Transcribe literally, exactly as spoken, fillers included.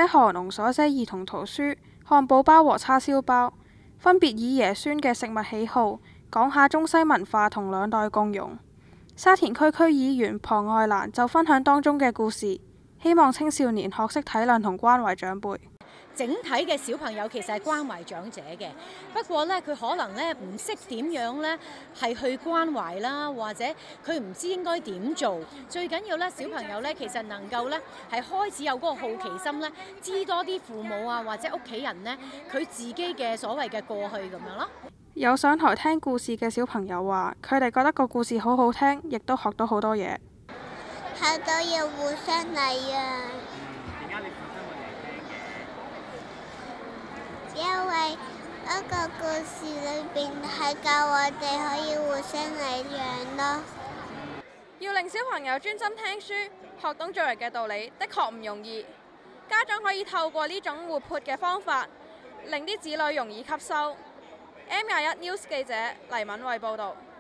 者何農所寫兒童圖書《漢堡包和叉燒包》，分別以爺孫嘅食物喜好講下中西文化同兩代共融。沙田區區議員龐愛蘭就分享當中嘅故事，希望青少年學識體諒同關懷長輩。 整體嘅小朋友其實係關懷長者嘅，不過呢，佢可能呢唔識點樣呢係去關懷啦，或者佢唔知應該點做。最緊要呢，小朋友呢其實能夠呢係開始有嗰個好奇心呢，知多啲父母啊或者屋企人呢佢自己嘅所謂嘅過去咁樣咯。 有上台聽故事嘅小朋友話，佢哋覺得個故事好好聽，亦都學到好多嘢。 學到要互相禮讓。因為嗰個故事裏邊係教我哋可以互相禮讓咯。 要令小朋友專心聽書，學懂做人嘅道理，的確唔容易。家長可以透過呢種活潑嘅方法，令啲子女容易吸收。M 廿一 News 記者黎敏慧報導。